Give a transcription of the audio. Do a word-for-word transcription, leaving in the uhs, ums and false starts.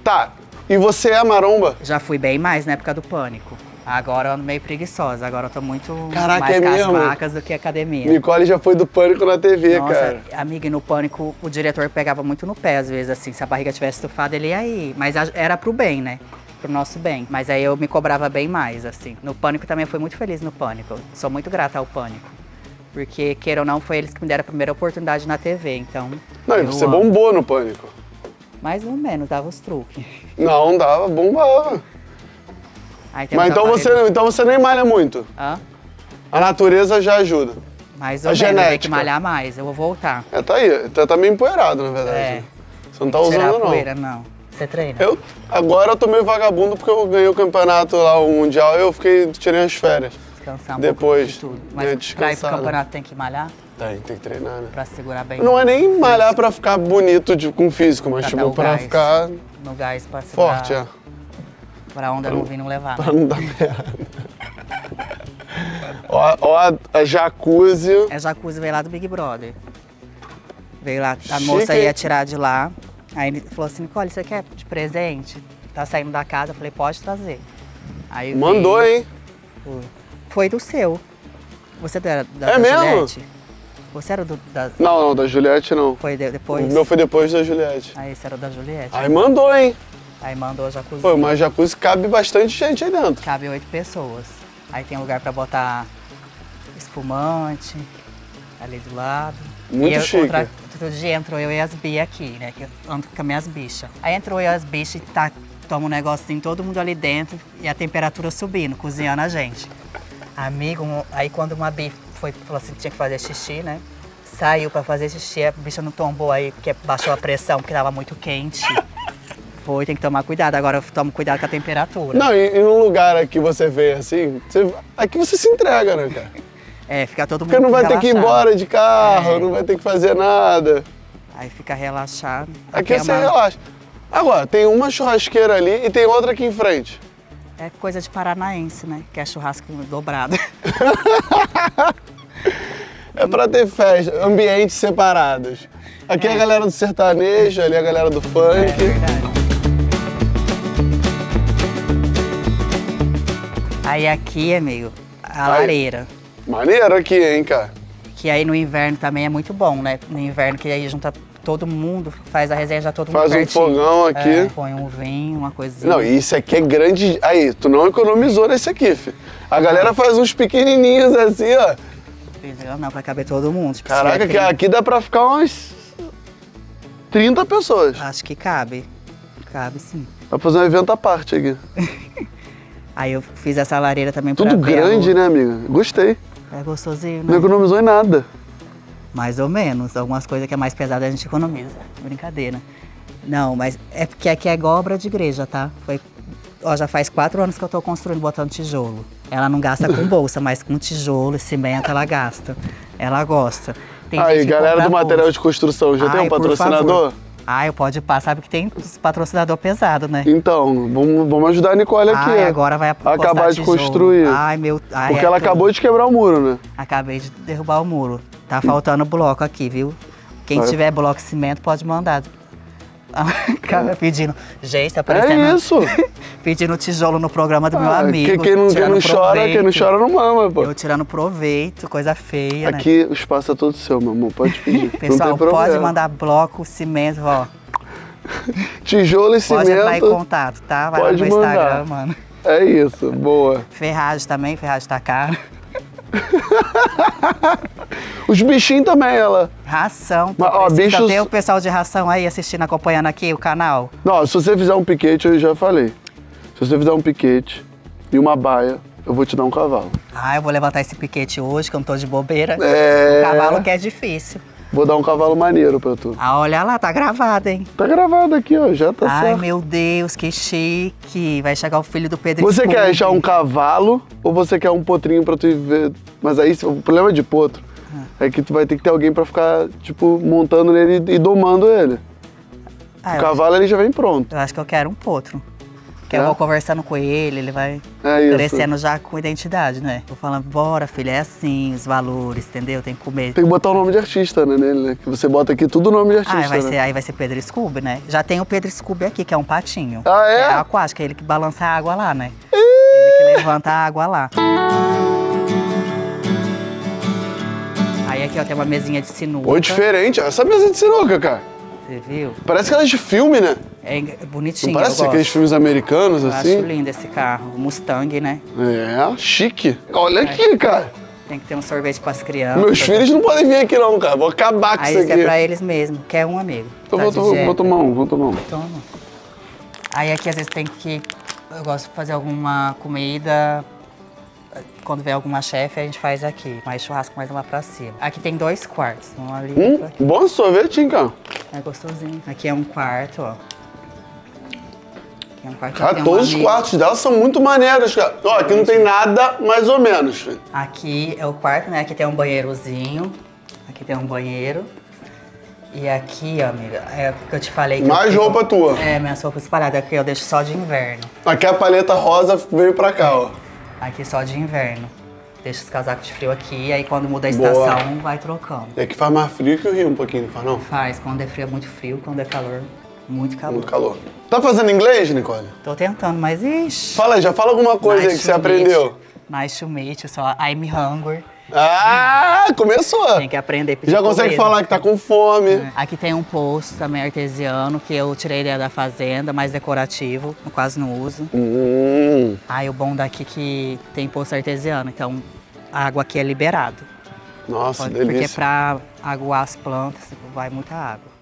Tá, e você é maromba? Já fui bem mais na época do Pânico. Agora eu ando meio preguiçosa, agora eu tô muito Caraca, mais é com as mesmo? vacas do que academia. Nicole já foi do Pânico na T V, Nossa, cara. amiga, e no Pânico o diretor pegava muito no pé, às vezes, assim, se a barriga tivesse estufada, ele ia aí. Mas era pro bem, né? Pro nosso bem. Mas aí eu me cobrava bem mais, assim. No Pânico também eu fui muito feliz no Pânico. Sou muito grata ao Pânico. Porque, queira ou não, foi eles que me deram a primeira oportunidade na T V, então... Não, e você bombou no Pânico. Mais ou menos, dava os truques. Não, dava, bombava. Mas então você, então você nem malha muito? Hã? A natureza já ajuda. Mais ou a menos, genética. tem que malhar mais, eu vou voltar. É, tá aí, tá, tá meio empoeirado, na verdade. É. Você não tá usando, Tirar a não. poeira, não. Você treina? Eu, agora eu tô meio vagabundo porque eu ganhei o campeonato lá, o Mundial, e eu fiquei, tirei as férias. Descansar um Depois, pouco de tudo. né, Mas pra ir pro campeonato tem que malhar? Tem, tem que treinar, né? Pra segurar bem. Não é nem malhar pra ficar bonito de, com físico, mas Pra tipo, dar o pra gás. ficar No gás pra segurar. forte, é. Pra onda não vir não levar. Pra não dar merda. Ó, ó a, a jacuzzi. É jacuzzi, veio lá do Big Brother. Veio lá, a Chique, moça hein? ia tirar de lá. Aí ele falou assim, Nicole, você quer de presente? Tá saindo da casa? Eu falei, pode trazer. Aí Mandou, veio, hein? Foi. Foi do seu. Você era da, É da mesmo? Juliette? Você era do, da... Não, não, da Juliette não. Foi de, depois? O meu foi depois da Juliette. Aí esse era o da Juliette. Aí mandou, hein? Aí mandou a jacuzzi. Pô, mas jacuzzi cabe bastante gente aí dentro. Cabe oito pessoas. Aí tem lugar pra botar espumante, ali do lado. Muito e eu, chique. Outra, outro dia entrou eu e as Bia aqui, né? Que eu ando com as minhas bichas. Aí entrou eu e as bichas e tá, toma um negocinho, todo mundo ali dentro e a temperatura subindo, cozinhando a gente. Amigo, um, aí quando uma Bi foi, falou assim, tinha que fazer xixi, né? Saiu pra fazer xixi, a bicha não tombou aí, porque baixou a pressão, porque tava muito quente. Foi, tem que tomar cuidado. Agora eu tomo cuidado com a temperatura. Não, e, e num lugar aqui você vê assim, você, aqui você se entrega, né, cara? É, fica todo mundo Porque não vai relaxado. ter que ir embora de carro, É. não vai ter que fazer nada. Aí fica relaxado. Aqui é você uma- relaxa. Agora, tem uma churrasqueira ali e tem outra aqui em frente. É coisa de paranaense, né? Que é churrasco dobrado. É pra ter festa, ambientes separados. Aqui é a galera do sertanejo, ali é a galera do funk. É verdade. Aí aqui, amigo, a Aí. lareira. Maneiro aqui, hein, cara? Que aí no inverno também é muito bom, né? No inverno que aí junta todo mundo, faz a resenha já todo mundo Faz um pertinho. fogão aqui. É, põe um vinho, uma coisinha. Não, e isso aqui é grande. Aí, tu não economizou nesse aqui, filho. A galera faz uns pequenininhos assim, ó. Entendeu? Não, pra caber todo mundo. Tipo, Caraca, se aqui, tiver aqui dá pra ficar umas trinta pessoas. trinta, acho que cabe. Cabe sim. Dá pra fazer um evento à parte aqui. Aí eu fiz essa lareira também pra Tudo ver a grande, lua. né, amiga? Gostei. É gostosinho, Não né? economizou em nada. Mais ou menos. Algumas coisas que é mais pesada a gente economiza. Brincadeira. Não, mas é porque aqui é igual obra de igreja, tá? Foi, ó, já faz quatro anos que eu tô construindo, botando tijolo. Ela não gasta com bolsa, mas com tijolo e cimento ela gasta. Ela gosta. Tem Aí, gente que galera compra do material bolsa. de construção, já tem um Ai, por patrocinador? favor. Ai, pode passar, sabe que tem os patrocinador pesado, né? Então, vamos, vamos ajudar a Nicole aqui. Ai, ó. agora vai Acabar apostar de tijolo. construir. Ai, meu... Ai, Porque é ela tudo. acabou de quebrar o muro, né? Acabei de derrubar o muro. Tá faltando bloco aqui, viu? Quem Vai. tiver bloco de cimento pode mandar. Cara, pedindo. Gente, tá parecendo. É isso. Pedindo tijolo no programa do meu Ah, amigo. que- quem não, quem tirando não chora, quem não proveito. chora não mama, pô. Eu tirando proveito, coisa feia, né? Aqui o espaço é todo seu, meu amor. Pode pedir. Pessoal, não tem problema. pode mandar bloco, cimento, ó. Tijolo e Pode entrar em cimento. contato, tá? Vai pode lá no meu mandar. Instagram, mano. É isso, boa. Ferragem também, ferragem tá caro. Os bichinhos também, ela. Ração. Mas, ó, Precisa bichos- ter o pessoal de ração aí assistindo, acompanhando aqui o canal. Não, se você fizer um piquete, eu já falei. Se você fizer um piquete e uma baia, eu vou te dar um cavalo. Ah, eu vou levantar esse piquete hoje, que eu não tô de bobeira. É. O cavalo que é difícil. Vou dar um cavalo maneiro pra tu. Ah, olha lá, tá gravado, hein? Tá gravado aqui, ó, já tá Ai, certo. meu Deus, que chique. Vai chegar o filho do Pedro Você Scooby. quer achar um cavalo ou você quer um potrinho pra tu ver? Mas aí o problema de potro é que tu vai ter que ter alguém pra ficar, tipo, montando nele e domando ele. Ah, O eu, cavalo ele já vem pronto. eu acho que eu quero um potro. Que eu vou conversando com ele, ele vai É isso. crescendo já com identidade, né? Vou falando, bora, filha, é assim, os valores, entendeu? Tem que comer. Tem que botar o nome de artista, né, nele, né? Que você bota aqui tudo o nome de artista, Ah, vai né? ser, aí vai ser Pedro Scooby, né? Já tem o Pedro Scooby aqui, que é um patinho. Ah, é? É aquático, é ele que balança a água lá, né? Ele que levanta a água lá. Aí aqui, ó, tem uma mesinha de sinuca. Pô, diferente. Essa mesa de sinuca, cara. Você viu? Parece aquelas de filme, né? É bonitinho, Não parece eu aqueles gosto. filmes americanos, Eu assim? acho lindo esse carro, o Mustang, né? É, chique. Olha aqui, cara. Tem que ter um sorvete pras crianças. Meus filhos não podem vir aqui não, cara. Vou acabar com Aí isso isso aqui. é pra eles mesmo, quer um amigo. Eu Tá vou, de vou, dieta. vou tomar um, vou tomar um. Toma. Aí aqui às vezes tem que... Eu gosto de fazer alguma comida... Quando vem alguma chefe, a gente faz aqui. Mais churrasco mais lá pra cima. Aqui tem dois quartos. Um ali e Hum, outro aqui. bom sorvete, hein, cara? É gostosinho. Aqui é um quarto, ó. Aqui é um quarto. Cara, tem um todos os amigo. quartos dela são muito maneiros, cara. Ó, aqui não tem nada mais ou menos, filho. Aqui é o quarto, né? Aqui tem um banheirozinho. Aqui tem um banheiro. E aqui, ó, amiga, é o que eu te falei. Que Mais eu fico- roupa tua. É, minhas roupas espalhadas. Aqui eu deixo só de inverno. Aqui a paleta rosa veio pra cá, ó. Aqui só de inverno. Deixo os casacos de frio aqui, aí quando muda a Boa. estação, vai trocando. E aqui faz mais frio que o Rio um pouquinho, não faz não? Faz, quando é frio é muito frio, quando é calor, muito calor. Muito calor. Tá fazendo inglês, Nicole? Tô tentando, mas ixi. Fala aí, já fala alguma coisa aí que Nice você to aprendeu. meet you. Nice to meet you, só I'm hungry. Ah, começou. Tem que aprender a pedir Já consegue comida. falar que tá com fome. Aqui tem um poço também artesiano, que eu tirei ele da fazenda, mais decorativo, eu quase não uso. Hum, Aí o bom daqui que tem poço artesiano, então a água aqui é liberado. nossa, Pode- porque delícia. pra aguar as plantas vai muita água.